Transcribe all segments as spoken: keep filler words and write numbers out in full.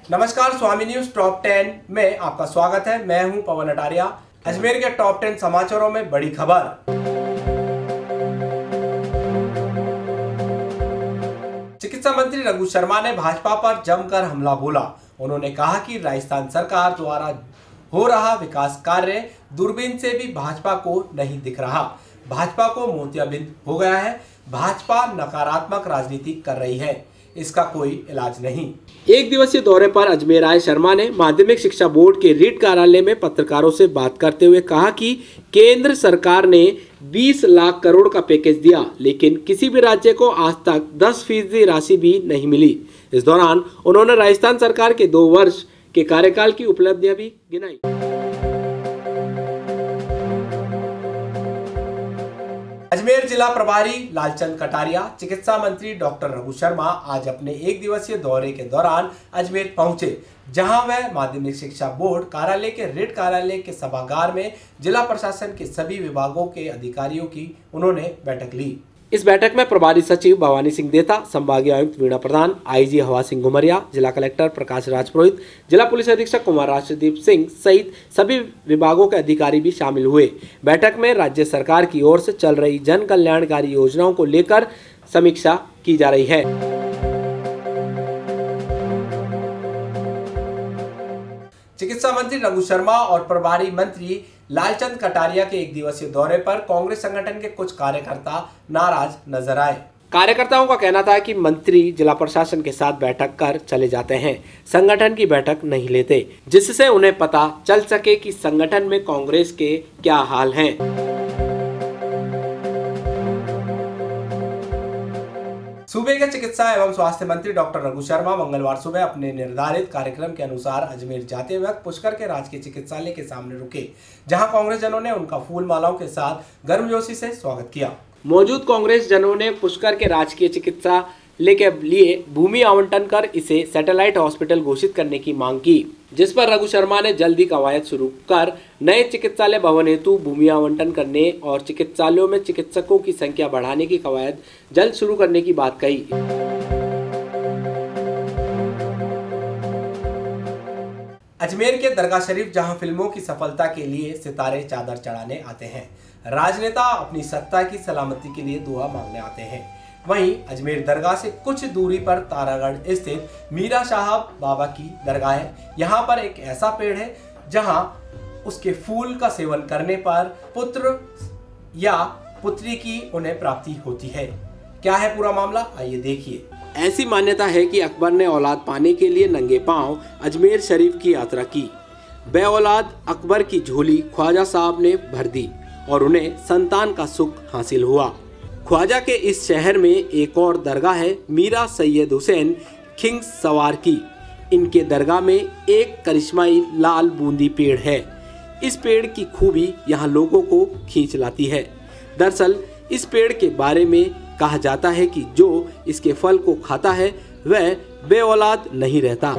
नमस्कार, स्वामी news top ten में आपका स्वागत है। मैं हूं पवन अटारिया। अजमेर के टॉप टेन समाचारों में बड़ी खबर। चिकित्सा मंत्री रघु शर्मा ने भाजपा पर जमकर हमला बोला। उन्होंने कहा कि राजस्थान सरकार द्वारा हो रहा विकास कार्य दूरबीन से भी भाजपा को नहीं दिख रहा। भाजपा को मोतियाबिंद हो गया है। भाजपा नकारात्मक राजनीति कर रही है, इसका कोई इलाज नहीं। एक दिवसीय दौरे पर अजमेर आए शर्मा ने माध्यमिक शिक्षा बोर्ड के रीट कार्यालय में पत्रकारों से बात करते हुए कहा कि केंद्र सरकार ने बीस लाख करोड़ का पैकेज दिया, लेकिन किसी भी राज्य को आज तक दस फीसदी राशि भी नहीं मिली। इस दौरान उन्होंने राजस्थान सरकार के दो वर्ष के कार्यकाल की उपलब्धियां भी गिनाई। अजमेर जिला प्रभारी लालचंद कटारिया, चिकित्सा मंत्री डॉक्टर रघु शर्मा आज अपने एक दिवसीय दौरे के दौरान अजमेर पहुंचे, जहां वह माध्यमिक शिक्षा बोर्ड कार्यालय के रीट कार्यालय के सभागार में जिला प्रशासन के सभी विभागों के अधिकारियों की उन्होंने बैठक ली। इस बैठक में प्रभारी सचिव भवानी सिंह देता, संभागीय आयुक्त वीणा प्रधान, आईजी हवा सिंह घुमरिया, जिला कलेक्टर प्रकाश राजपुरोहित, जिला पुलिस अधीक्षक कुमार राष्ट्रदीप सिंह सहित सभी विभागों के अधिकारी भी शामिल हुए। बैठक में राज्य सरकार की ओर से चल रही जन कल्याणकारी योजनाओं को लेकर समीक्षा की जा रही है। चिकित्सा मंत्री रघु शर्मा और प्रभारी मंत्री लालचंद कटारिया के एक दिवसीय दौरे पर कांग्रेस संगठन के कुछ कार्यकर्ता नाराज नजर आए। कार्यकर्ताओं का कहना था कि मंत्री जिला प्रशासन के साथ बैठक कर चले जाते हैं, संगठन की बैठक नहीं लेते, जिससे उन्हें पता चल सके कि संगठन में कांग्रेस के क्या हाल हैं। सूबे के चिकित्सा एवं स्वास्थ्य मंत्री डॉक्टर रघु शर्मा मंगलवार सुबह अपने निर्धारित कार्यक्रम के अनुसार अजमेर जाते वक्त पुष्कर के राजकीय चिकित्सालय के सामने रुके, जहां कांग्रेस जनों ने उनका फूल मालाओं के साथ गर्मजोशी से स्वागत किया। मौजूद कांग्रेस जनों ने पुष्कर के राजकीय चिकित्सालय के लिए भूमि आवंटन कर इसे सैटेलाइट हॉस्पिटल घोषित करने की मांग की, जिस पर रघु शर्मा ने जल्दी कवायद शुरू कर नए चिकित्सालय भवन हेतु भूमि आवंटन करने और चिकित्सालयों में चिकित्सकों की संख्या बढ़ाने की कवायद जल्द शुरू करने की बात कही। अजमेर के दरगाह शरीफ, जहां फिल्मों की सफलता के लिए सितारे चादर चढ़ाने आते हैं, राजनेता अपनी सत्ता की सलामती के लिए दुआ मांगने आते हैं, वहीं अजमेर दरगाह से कुछ दूरी पर तारागढ़ स्थित मीरा साहब बाबा की दरगाह है। यहाँ पर एक ऐसा पेड़ है जहाँ उसके फूल का सेवन करने पर पुत्र या पुत्री की उन्हें प्राप्ति होती है। क्या है पूरा मामला, आइए देखिए। ऐसी मान्यता है कि अकबर ने औलाद पाने के लिए नंगे पांव अजमेर शरीफ की यात्रा की। बे औलाद अकबर की झोली ख्वाजा साहब ने भर दी और उन्हें संतान का सुख हासिल हुआ। ख्वाजा के इस शहर में एक और दरगाह है, मीरा सैयद हुसैन खिंग सवार की। इनके दरगाह में एक करिश्माई लाल बूंदी पेड़ है। इस पेड़ की खूबी यहाँ लोगों को खींच लाती है। दरअसल इस पेड़ के बारे में कहा जाता है कि जो इसके फल को खाता है वह बे औलाद नहीं रहता।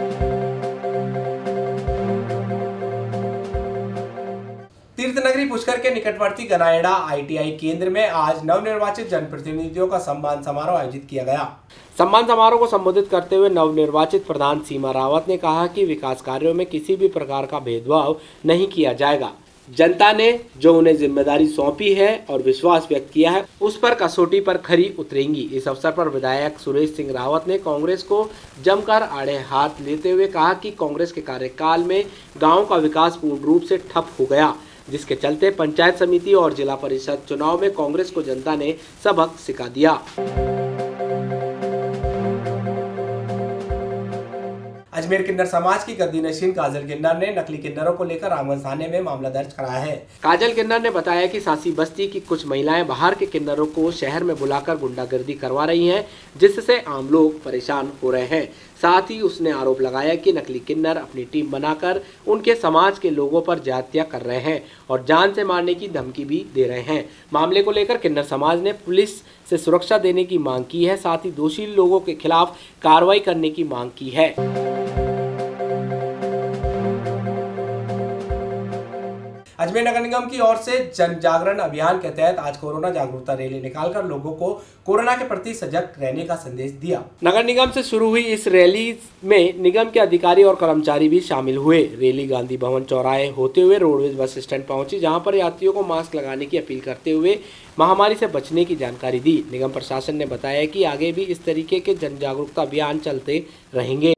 तीर्थनगरी पुष्कर के निकटवर्ती गनाएड़ा आईटीआई केंद्र में आज नवनिर्वाचित जनप्रतिनिधियों का सम्मान समारोह आयोजित किया गया। सम्मान समारोह को संबोधित करते हुए नवनिर्वाचित प्रधान सीमा रावत ने कहा कि विकास कार्यों में किसी भी प्रकार का भेदभाव नहीं किया जाएगा। जनता ने जो उन्हें जिम्मेदारी सौंपी है और विश्वास व्यक्त किया है, उस पर कसौटी पर खरी उतरेंगी। इस अवसर पर विधायक सुरेश सिंह रावत ने कांग्रेस को जमकर आड़े हाथ लेते हुए कहा कि कांग्रेस के कार्यकाल में गाँव का विकास पूर्ण रूप से ठप हो गया, जिसके चलते पंचायत समिति और जिला परिषद चुनाव में कांग्रेस को जनता ने सबक सिखा दिया। अजमेर किन्नर समाज की गद्दी नशीन काजल किन्नर ने नकली किन्नरों को लेकर रामगंज थाने में मामला दर्ज कराया है। काजल किन्नर ने बताया कि सासी बस्ती की कुछ महिलाएं बाहर के किन्नरों को शहर में बुलाकर गुंडागर्दी करवा रही हैं, जिससे आम लोग परेशान हो रहे हैं। साथ ही उसने आरोप लगाया कि नकली किन्नर अपनी टीम बनाकर उनके समाज के लोगों पर जातियां कर रहे हैं और जान से मारने की धमकी भी दे रहे हैं। मामले को लेकर किन्नर समाज ने पुलिस से सुरक्षा देने की मांग की है, साथ ही दोषी लोगों के खिलाफ कार्रवाई करने की मांग की है। अजमेर नगर निगम की ओर से जन जागरण अभियान के तहत आज कोरोना जागरूकता रैली निकालकर लोगों को कोरोना के प्रति सजग रहने का संदेश दिया। नगर निगम से शुरू हुई इस रैली में निगम के अधिकारी और कर्मचारी भी शामिल हुए। रैली गांधी भवन चौराहे होते हुए रोडवेज बस स्टैंड पहुंची, जहां पर यात्रियों को मास्क लगाने की अपील करते हुए महामारी से बचने की जानकारी दी। निगम प्रशासन ने बताया कि आगे भी इस तरीके के जन जागरूकता अभियान चलते रहेंगे।